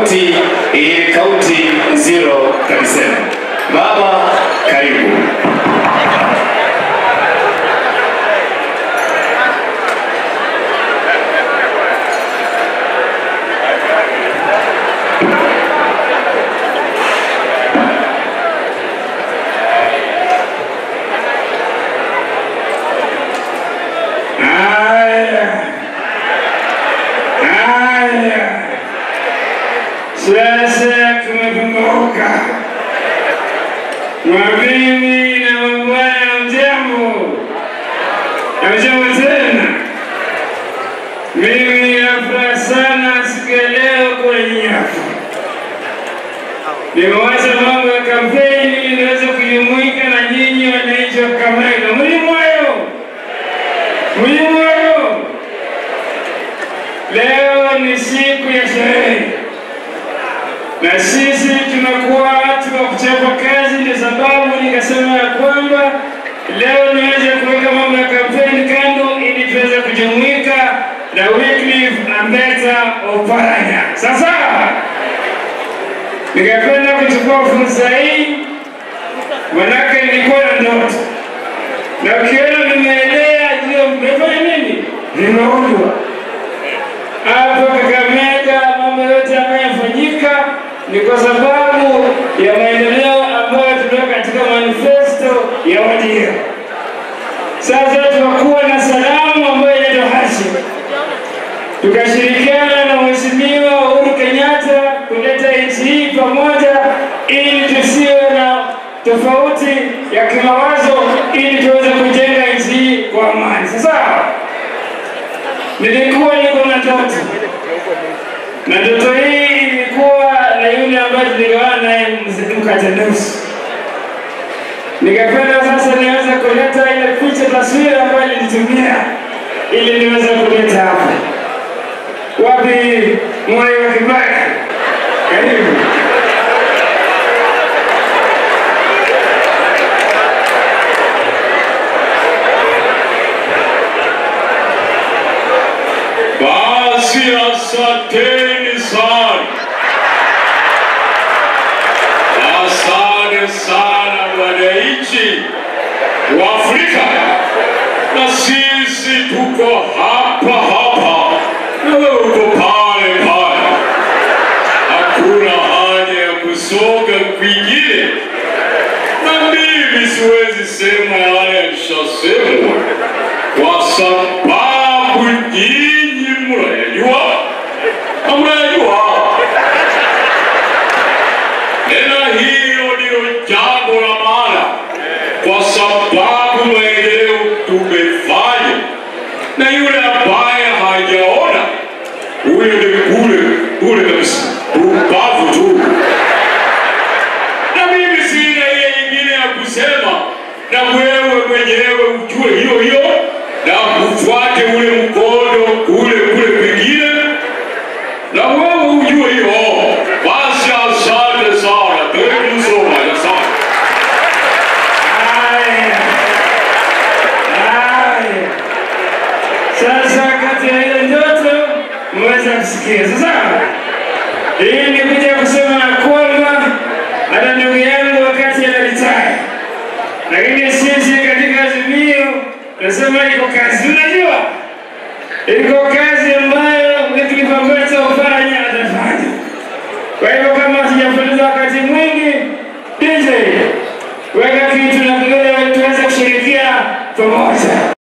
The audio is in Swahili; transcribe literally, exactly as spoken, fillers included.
kaunti hii kaunti zero kabisa. Baba karibu. Sasa tumepumbuka. Mabibi na mabwana mjambo. Mjambo tena. Mimi nafurahi sana siku ya leo kwenye hapa. Nimewacha mambo ya kampeni ili niweze kujumuika na nyinyi wananchi wa Kakamega. Mlimoyo. Mlimoyo. Leo ni siku ya sherehe. Na sisi tunakuwa watu wa kuchapa kazi, ndio sababu nikasema ya kwamba leo niweze kuweka mambo ya kampeni kando ili tuweze kujumuika na Wycliffe Ambeta Oparanya. Sasa nikapenda kuchukua fursa hii, manake nilikuwa na ndoto. Na ukiona nimeelea jio mmefanya nini? Nimeundwa. Hapo Kakamega mambo yote yanayofanyika ni kwa sababu ya maendeleo ambayo tunaweka katika manifesto ya Wadia. Sasa tunakuwa na salamu ambayo inaitwa Hashim. Tukashirikiana na Mheshimiwa Uhuru Kenyatta kuleta nchi hii pamoja ili tusiwe na tofauti ya kimawazo ili tuweze kujenga nchi hii kwa amani. Sasa nilikuwa niko na ndoto. Na ndoto hii ilikuwa na yule ambaye tuligawana naye mkate nusu. Nikapenda sasa niweze kuleta ile picha taswira ambayo nilitumia ili niweze kuleta hapa. Wapi moyo wa Kibaki? Karibu. Basi asanteni sana. Asante sana wananchi wa Afrika. Na sisi tuko hapa hapa. Na wewe uko pale pale. Hakuna haja ya kusoga kwingine. Na mimi siwezi sema yale yalishasemwa. Kwa sababu nyinyi mnayajua. Mnayajua. Tena hilo ndilo jambo la maana. Kwa sababu maendeleo tumefanya. Na yule ambaye hajaona, huyo ni bure, bure kabisa. Ubavu tu. Na mimi sina ile nyingine ya kusema. Na wewe mwenyewe ujue hiyo hiyo. Na kufuate ule mkondo ule ule pengine. Na wewe ujue hiyo. Basi asante sana. Thank you so much. Asante. Haya. Haya. Sasa kati ya ile ndoto mweza kusikia. Sasa hii ni kuja kusema na kwamba hata ndugu yangu wakati analitaya. Lakini sisi katika Azimio nasema iko kazi. Unajua? Iko kazi ambayo Wycliffe Ambeta Oparanya atafanya. Kwa hivyo kama hatujapoteza wakati mwingi, D J weka kitu na kile tuweze kushirikia pamoja.